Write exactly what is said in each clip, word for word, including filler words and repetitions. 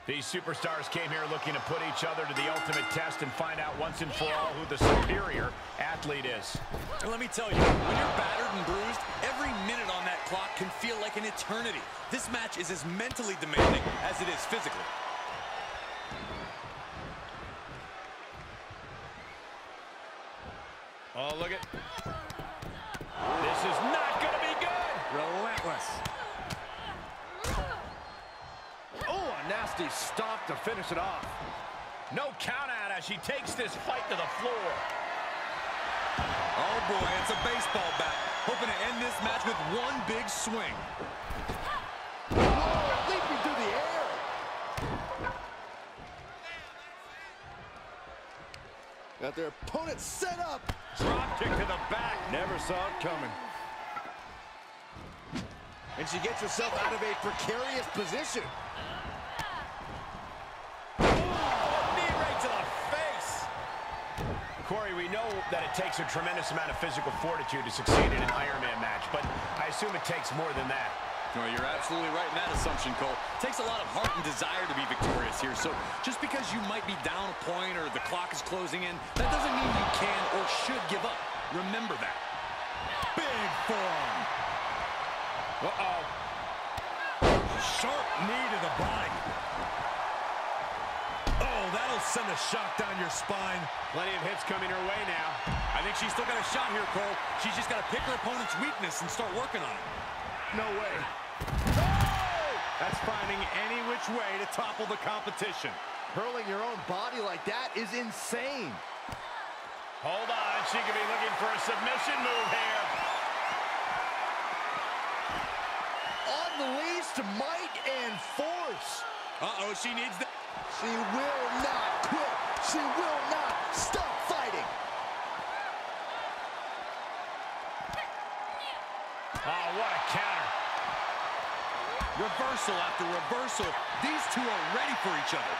These superstars came here looking to put each other to the ultimate test and find out once and for all who the superior athlete is. And let me tell you, when you're battered and bruised, every minute on that clock can feel like an eternity. This match is as mentally demanding as it is physically. Oh, look at... This is not going to be good! Relentless. Oh, a nasty stop to finish it off. No count out as she takes this fight to the floor. Oh boy, it's a baseball bat. Hoping to end this match with one big swing. Oh, leaping through the air. Got their opponent set up. Drop kick to the back. Never saw it coming. And she gets herself out of a precarious position. Corey, we know that it takes a tremendous amount of physical fortitude to succeed in an Iron Man match, but I assume it takes more than that. Well, you're absolutely right in that assumption, Cole. It takes a lot of heart and desire to be victorious here, so just because you might be down a point or the clock is closing in, that doesn't mean you can or should give up. Remember that. Big forearm. Uh-oh. Sharp knee to the body. Oh, that'll send a shock down your spine. Plenty of hits coming her way now. I think she's still got a shot here, Cole. She's just got to pick her opponent's weakness and start working on it. No way. Oh! That's finding any which way to topple the competition. Hurling your own body like that is insane. Hold on, she could be looking for a submission move here. Unleashed might and force. Uh-oh, she needs the... She will not quit. She will not stop fighting. Oh, what a counter. Reversal after reversal. These two are ready for each other.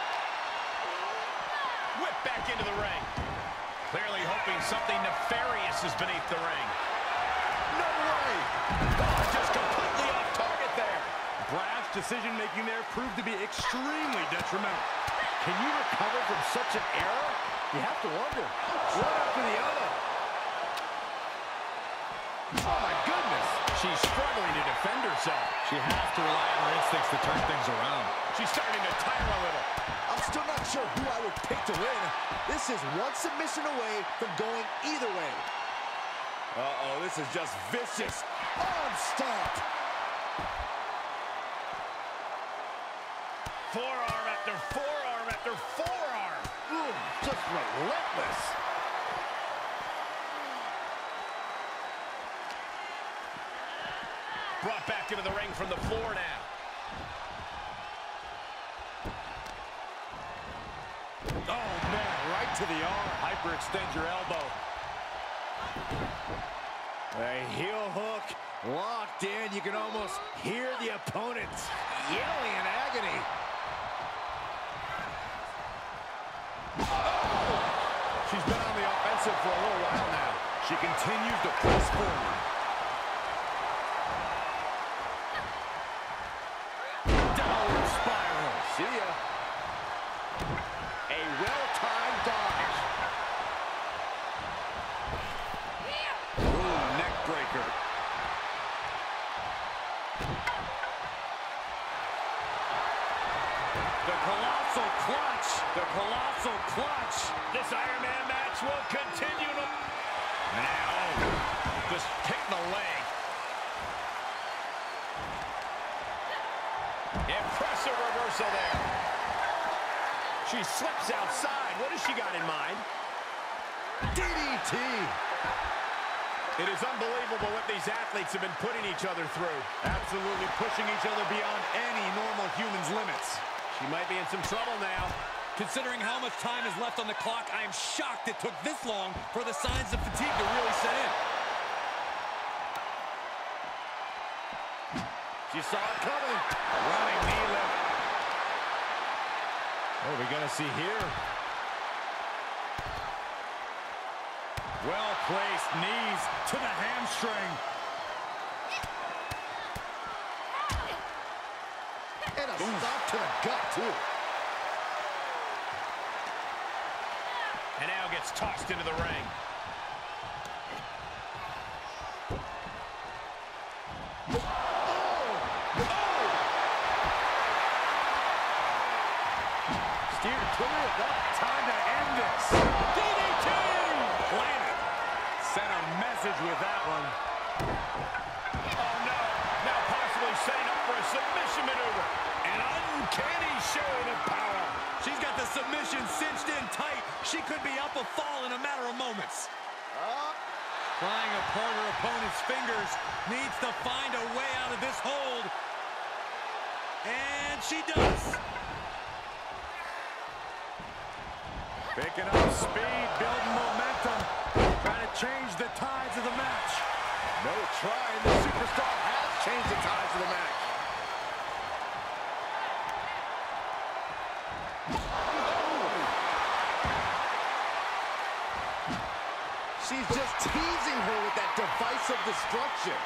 Whip back into the ring. Clearly hoping something nefarious is beneath the ring. No way. Oh, just completely off target there. Brash decision-making there proved to be extremely detrimental. Can you recover from such an error? You have to wonder. One after the other. Oh, my goodness. She's struggling to defend herself. She has to rely on her instincts to turn things around. She's starting to tire a little. I'm still not sure who I would pick to win. This is one submission away from going either way. Uh-oh, this is just vicious. Arm stomp. Forearm after forearm after forearm. Ooh, just relentless. Brought back into the ring from the floor now. Oh, man, right to the arm. Hyperextend your elbow. A heel hook locked in. You can almost hear the opponent yelling in agony. She's been on the offensive for a little while now. She continues to press forward. Downward spiral. See ya. A well-timed dodge. Ooh, neck breaker. The colossal clutch. The colossal clutch. This Iron Man match will continue to... Now, just hitting the leg. Impressive reversal there. She slips outside. What has she got in mind? D D T. It is unbelievable what these athletes have been putting each other through. Absolutely pushing each other beyond any normal human's limits. She might be in some trouble now. Considering how much time is left on the clock, I am shocked it took this long for the signs of fatigue to really set in. She saw it coming. Running knee lift. What are we going to see here? Well-placed knees to the hamstring. And a stop to the gut, too. gets tossed into the ring. Steered clear of that. Time to end this. D D T! Planted. Sent a message with that one. Oh, no. Now possibly setting up for a submission maneuver. An uncanny showing of power. She's got the submission cinched in tight. She could be up a fall in a matter of moments. Uh, Prying apart her opponent's fingers. Needs to find a way out of this hold. And she does. Picking up speed, building momentum. Trying to change the tides of the match. No trying. The superstar has changed the tides of the match. She's just teasing her with that device of destruction.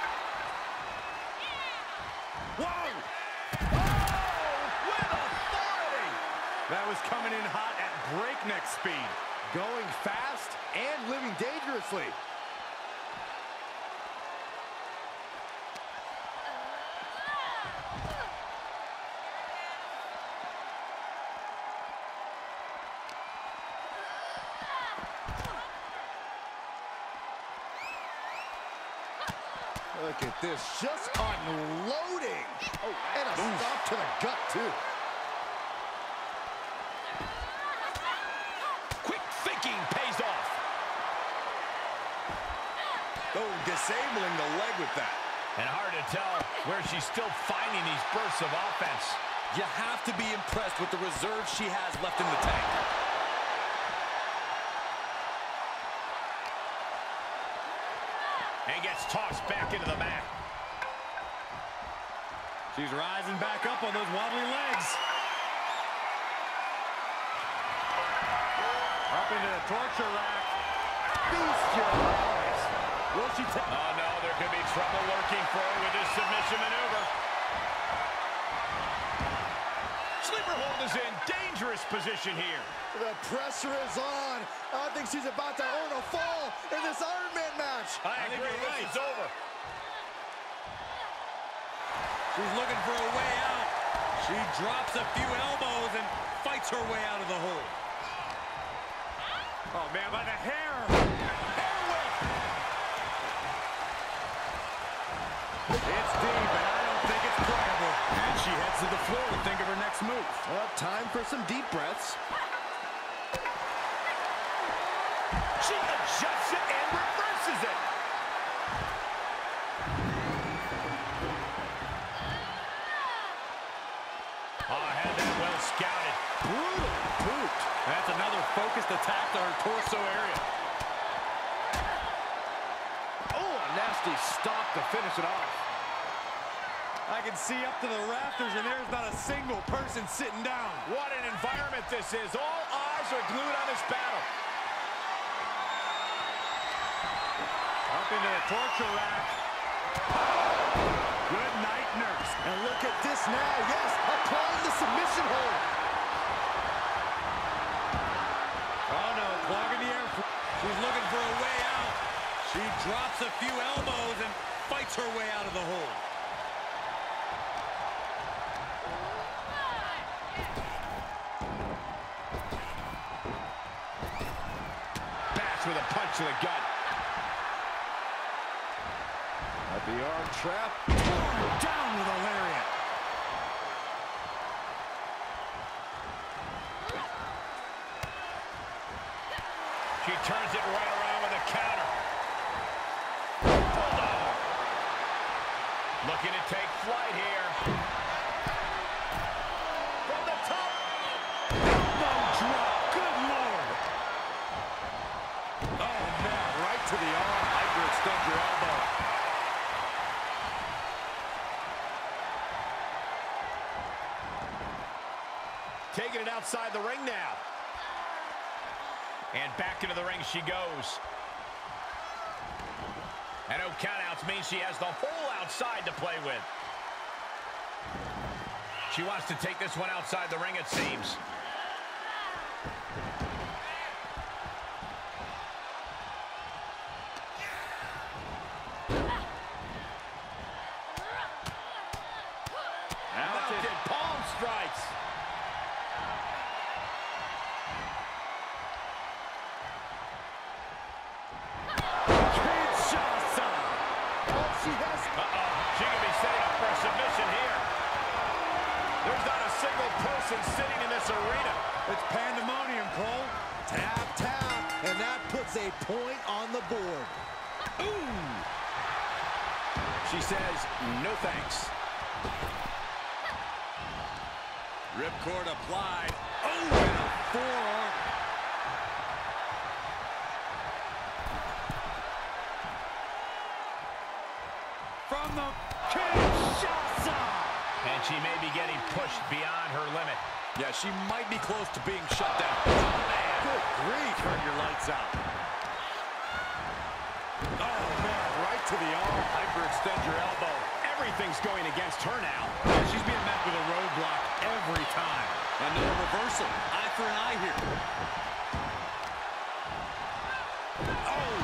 Whoa! Oh, with authority! That was coming in hot at breakneck speed. Going fast and living dangerously. Look at this, just unloading. Oh, and a stop to the gut, too. Quick thinking pays off. Oh, disabling the leg with that. And hard to tell where she's still finding these bursts of offense. You have to be impressed with the reserve she has left in the tank. And gets tossed back into the mat. She's rising back up on those wobbly legs. Up into the torture rack. Feast your eyes. Will she take? Oh, no, there could be trouble lurking for her with this submission maneuver. Sleeper hold is in dangerous position here. The pressure is on. I think she's about to earn a fall in this Iron Man match. I, I think agree, you're right. this is over. She's looking for a way out. She drops a few elbows and fights her way out of the hole. Oh, man, by the hair. Hair whip. It's deep, and I don't think it's playable. And she heads to the floor to think of her next move. Well, time for some deep breaths. She adjusts it and reverses it. Oh, had that well scouted. Brutal boot. That's another focused attack to her torso area. Oh, a nasty stop to finish it off. I can see up to the rafters, and there's not a single person sitting down. What an environment this is. All eyes are glued on this battle. Up into the torture rack. Good night, nurse. And look at this now. Yes, applying the submission hold. Oh, no, clogging the air. She's looking for a way out. She drops a few elbows and fights her way out of the hole. Bash with a punch to the gut. At the arm trap. Torn down with a lariat. She turns it right around with a counter. Bulldog. Looking to take flight here. From the top. Elbow drop. Good Lord. Oh, man, right to the arm. Hyperextend your elbow. Taking it outside the ring now. And back into the ring she goes. And no countouts means she has the whole outside to play with. She wants to take this one outside the ring, it seems. point on the board. Ooh! She says, no thanks. Ripcord applied. Oh, and a forearm. From the Kinshasa. And she may be getting pushed beyond her limit. Yeah, she might be close to being shut down. Oh, man. Good grief. Turn your lights out. Oh, man, right to the arm. Hyperextend your elbow. Everything's going against her now. Yeah, she's being met with a roadblock every time. Another reversal. Eye for an eye here. Oh!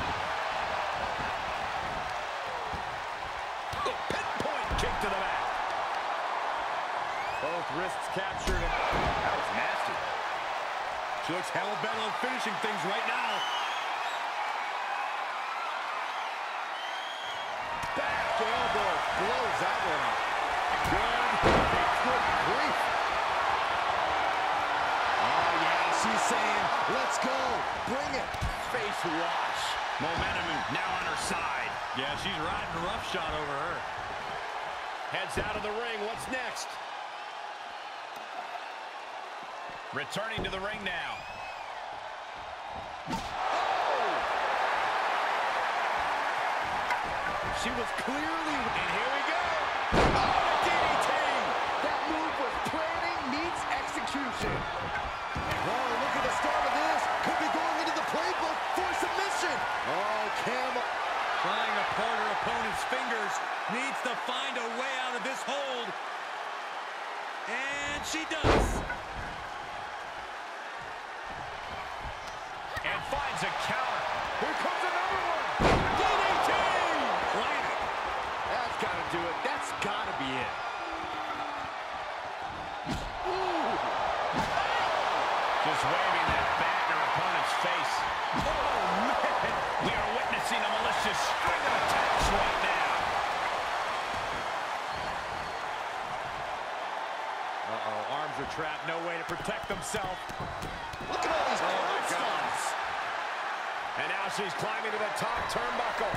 The pinpoint kick to the back. Both wrists captured. That was nasty. She looks hell-bent on finishing things right now. Back elbow blows that one up. Good. Good grief. Oh, yeah, she's saying, let's go. Bring it. Face wash. Momentum now on her side. Yeah, she's riding roughshod over her. Heads out of the ring. What's next? Returning to the ring now. She was clearly... And here we go. Oh, D D T! That move was planning meets execution. Oh, look at the start of this. Could be going into the playbook for submission. Oh, Cam... Prying apart her opponent's fingers. Needs to find a way out of this hold. And she does. And finds a counter. Here comes another one. D D T! Planted. That's got to do it. That's got to be it. Ooh. Just waving that bat in her opponent's face. Oh, man. We are witnessing a malicious string of attacks right now. Uh-oh, arms are trapped. No way to protect themselves. Look at all these oh, my gods. And now she's climbing to the top turnbuckle.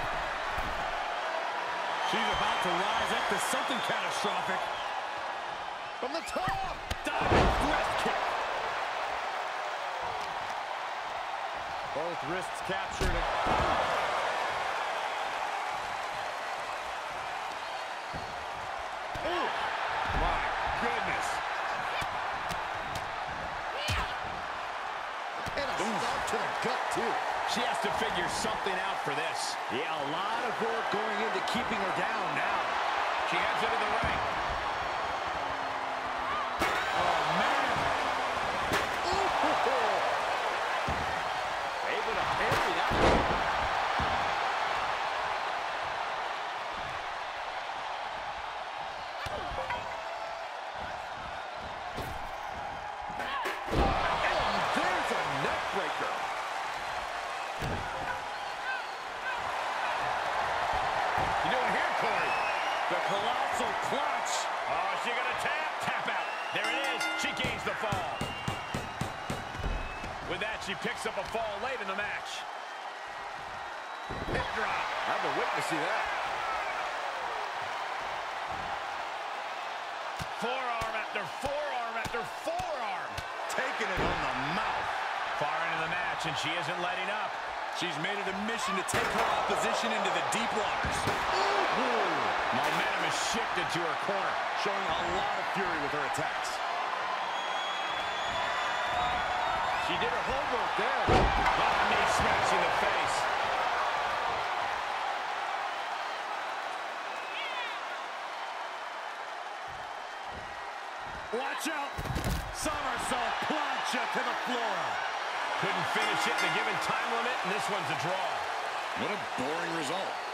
She's about to rise up to something catastrophic. From the top. Diving breast kick. Both wrists captured. Ooh. My goodness. And a stomp to the gut, too. She has to figure something out for this. Yeah, a lot of work going into keeping her down now. She heads into the ring. Oh, man. Ooh. Able to parry that one. And there's a neck breaker. You doing here, Corey? The colossal clutch. Oh, is she gonna tap? Tap out. There it is. She gains the fall. With that, she picks up a fall late in the match. Hip drop. I've been witnessing that. Forearm after forearm after forearm. Taking it on the mouth. Far into the match, and she isn't letting up. She's made it a mission to take her opposition into the deep waters. Ooh. Momentum is shifted to her corner. Showing a lot of fury with her attacks. She did her homework there. Oh, knee smashing the face. Watch out. Somersault plancha to the floor. Couldn't finish it in the given time limit, and this one's a draw. What a boring result.